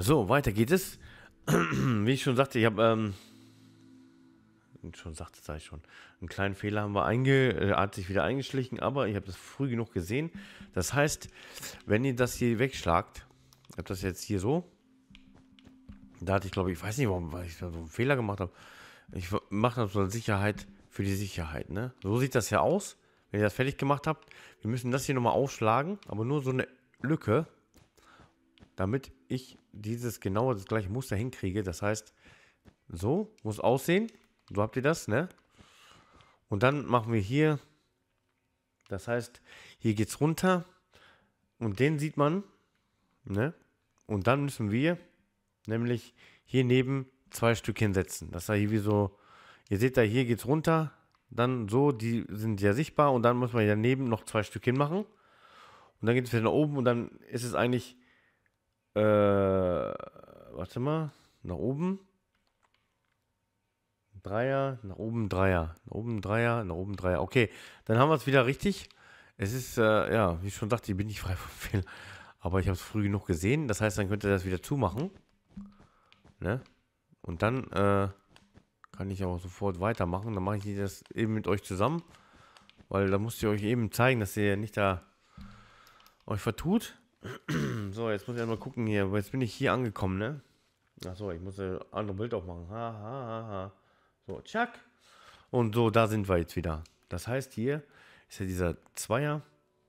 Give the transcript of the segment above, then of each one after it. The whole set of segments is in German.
So, weiter geht es. Wie ich schon sagte, ich habe, sage ich schon, einen kleinen Fehler haben wir hat sich wieder eingeschlichen, aber ich habe das früh genug gesehen. Das heißt, wenn ihr das hier wegschlagt, ich habe das jetzt hier so, da hatte ich glaube ich weiß nicht warum, weil ich da so einen Fehler gemacht habe. Ich mache das zur Sicherheit für die Sicherheit, ne? So sieht das ja aus, wenn ihr das fertig gemacht habt. Wir müssen das hier nochmal aufschlagen, aber nur so eine Lücke, damit ich das gleiche Muster hinkriege. Das heißt, so muss aussehen. So habt ihr das, ne? Und dann machen wir hier, das heißt, hier geht's runter und den sieht man, ne? Und dann müssen wir nämlich hier neben 2 Stück hinsetzen. Das ist hier wie so, ihr seht da, hier geht's runter, dann so, die sind ja sichtbar und dann muss man daneben noch 2 Stück hinmachen. Und dann geht es wieder nach oben und dann ist es eigentlich, warte mal, nach oben. Dreier, nach oben Dreier, nach oben Dreier, nach oben Dreier. Okay, dann haben wir es wieder richtig. Es ist, ja, wie ich schon dachte, ich bin nicht frei von Fehlern. Aber ich habe es früh genug gesehen. Das heißt, dann könnt ihr das wieder zumachen. Ne? Und dann kann ich auch sofort weitermachen. Dann mache ich das eben mit euch zusammen. Weil da musst ihr euch eben zeigen, dass ihr nicht da euch vertut. So, jetzt muss ich einmal gucken hier. Jetzt bin ich hier angekommen, ne? Achso, ich muss ein anderes Bild aufmachen. Ha, ha, ha, ha. So, tschack. Und so, da sind wir jetzt wieder. Das heißt, hier ist ja dieser Zweier.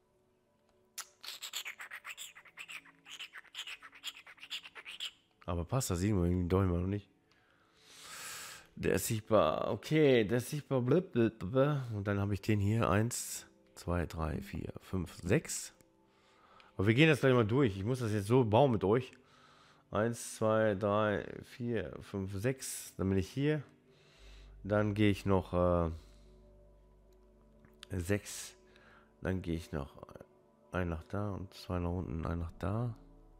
Aber passt, das sehen wir irgendwie doch immer noch nicht. Der ist sichtbar. Okay, der ist sichtbar. Blablabla. Und dann habe ich den hier. 1, 2, 3, 4, 5, 6. Aber wir gehen das gleich mal durch. Ich muss das jetzt so bauen mit euch. 1, 2, 3, 4, 5, 6. Dann bin ich hier. Dann gehe ich noch 6. Dann gehe ich noch ein nach da und 2 nach unten, ein nach da.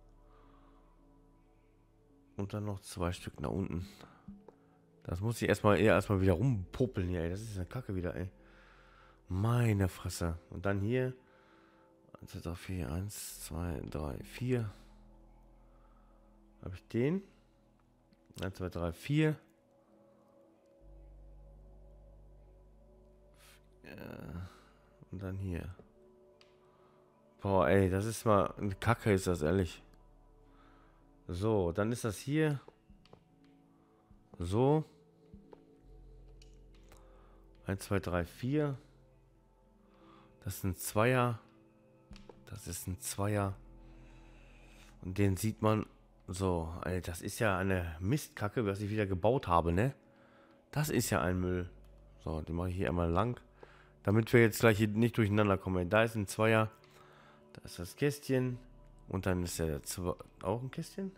Und dann noch 2 Stück nach unten. Das muss ich erstmal wieder rumpopeln hier, ey. Das ist eine Kacke wieder, ey. Meine Fresse. Und dann hier. 1, 2, 3, 4, 1, 2, 3, 4. Habe ich den. 1, 2, 3, 4. Und dann hier. Boah, ey, das ist mal eine Kacke, ist das, ehrlich. So, dann ist das hier. So. 1, 2, 3, 4. Das ist ein Zweier. Das ist ein Zweier. Und den sieht man. So, ey, das ist ja eine Mistkacke, was ich wieder gebaut habe, ne? Das ist ja ein Müll. So, den mache ich hier einmal lang. Damit wir jetzt gleich hier nicht durcheinander kommen. Da ist ein Zweier. Da ist das Kästchen. Und dann ist der auch ein Kästchen.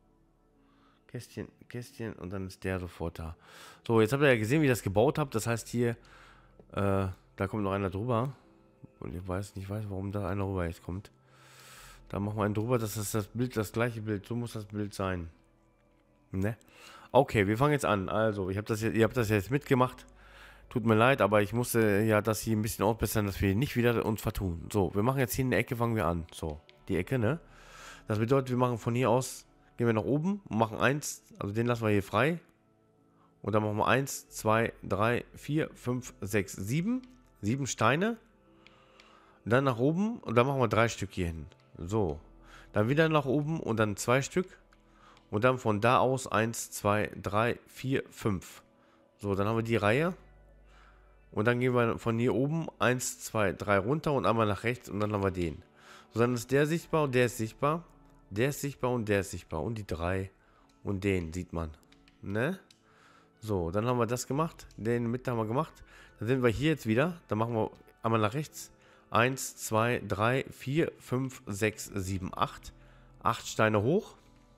Kästchen. Und dann ist der sofort da. So, jetzt habt ihr ja gesehen, wie ich das gebaut habe. Das heißt hier, da kommt noch einer drüber. Und ich weiß nicht, warum da einer rüber jetzt kommt. Da machen wir einen drüber. Das ist das Bild, das gleiche Bild. So muss das Bild sein. Ne? Okay, wir fangen jetzt an. Also, ihr habt das jetzt mitgemacht. Tut mir leid, aber ich musste ja das hier ein bisschen ausbessern, dass wir nicht wieder uns vertun. So, wir machen jetzt hier in der Ecke, fangen wir an. So, die Ecke, ne? Das bedeutet, wir machen von hier aus, gehen wir nach oben und machen 1, also den lassen wir hier frei. Und dann machen wir 1, 2, 3, 4, 5, 6, 7. 7 Steine. Dann nach oben und dann machen wir 3 Stück hier hin. So, dann wieder nach oben und dann 2 Stück. Und dann von da aus 1, 2, 3, 4, 5. So, dann haben wir die Reihe. Und dann gehen wir von hier oben 1, 2, 3 runter und einmal nach rechts und dann haben wir den. So, dann ist der sichtbar und der ist sichtbar. Der ist sichtbar und der ist sichtbar. Und die 3 und den sieht man. Ne? So, dann haben wir das gemacht. Den mit haben wir gemacht. Dann sind wir hier jetzt wieder. Dann machen wir einmal nach rechts. 1, 2, 3, 4, 5, 6, 7, 8. 8 Steine hoch.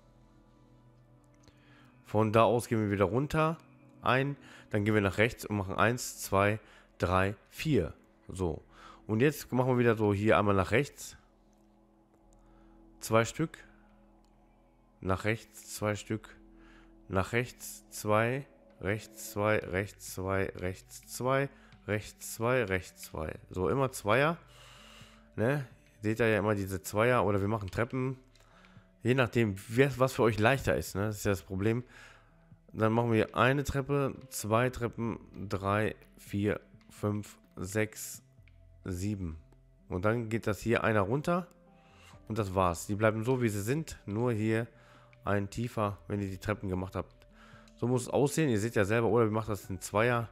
Von da aus gehen wir wieder runter. Dann gehen wir nach rechts und machen 1, 2, 3, 4. So. Und jetzt machen wir wieder so hier einmal nach rechts. 2 Stück. Nach rechts 2 Stück. Nach rechts 2. Rechts 2. Rechts 2. Rechts 2. Rechts 2. Rechts 2. So, immer Zweier. Ne? Seht ihr ja immer diese Zweier. Oder wir machen Treppen. Je nachdem, was für euch leichter ist, ne? Das ist ja das Problem. Dann machen wir eine Treppe, 2 Treppen, 3, 4, 5, 6, 7. Und dann geht das hier einer runter und das war's. Die bleiben so, wie sie sind, nur hier ein tiefer, wenn ihr die Treppen gemacht habt. So muss es aussehen. Ihr seht ja selber, oder wir machen das in Zweier.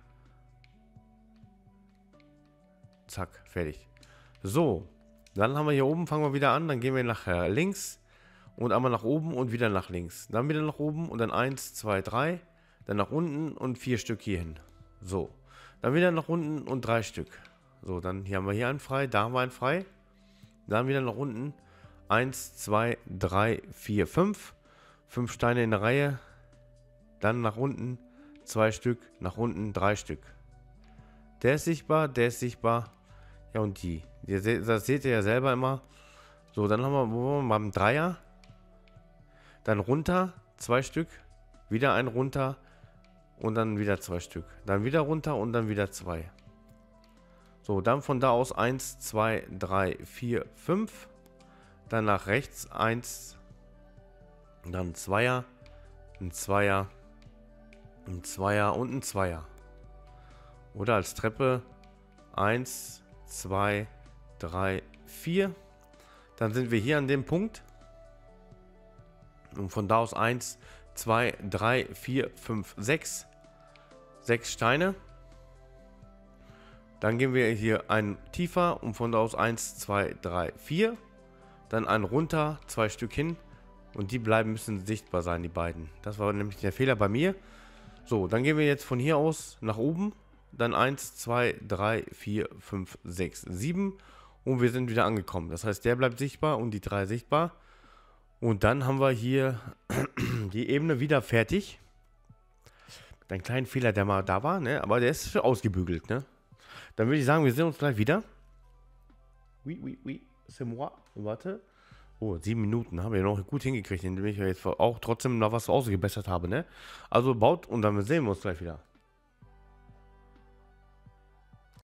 Zack, fertig. So, dann haben wir hier oben, fangen wir wieder an, dann gehen wir nach links und einmal nach oben und wieder nach links. Dann wieder nach oben und dann 1, 2, 3, dann nach unten und 4 Stück hier hin. So, dann wieder nach unten und 3 Stück. So, dann hier haben wir hier einen frei, da haben wir einen frei. Dann wieder nach unten, 1, 2, 3, 4, 5. 5 Steine in der Reihe. Dann nach unten 2 Stück, nach unten 3 Stück. Der ist sichtbar, der ist sichtbar. Ja, und die. Das seht ihr ja selber immer. So, dann haben wir beim Dreier. Dann runter, 2 Stück. Wieder ein runter. Und dann wieder 2 Stück. Dann wieder runter und dann wieder 2. So, dann von da aus 1, 2, 3, 4, 5. Dann nach rechts 1. Dann ein Zweier. Ein Zweier. Ein Zweier und ein Zweier. Oder als Treppe 1, 2, 3, 4. Dann sind wir hier an dem Punkt. Und von da aus 1, 2, 3, 4, 5, 6. 6 Steine. Dann gehen wir hier einen tiefer und von da aus 1, 2, 3, 4. Dann einen runter, 2 Stück hin. Und die müssen sichtbar sein, die beiden. Das war nämlich der Fehler bei mir. So, dann gehen wir jetzt von hier aus nach oben. Dann 1, 2, 3, 4, 5, 6, 7. Und wir sind wieder angekommen. Das heißt, der bleibt sichtbar und die 3 sichtbar. Und dann haben wir hier die Ebene wieder fertig. Mit einem kleinen Fehler, der mal da war, ne? Aber der ist schon ausgebügelt, ne? Dann würde ich sagen, wir sehen uns gleich wieder. Oui, c'est moi. Warte. Oh, 7 Minuten haben wir noch gut hingekriegt, indem ich jetzt auch trotzdem noch was ausgebessert habe, ne? Also baut und dann sehen wir uns gleich wieder.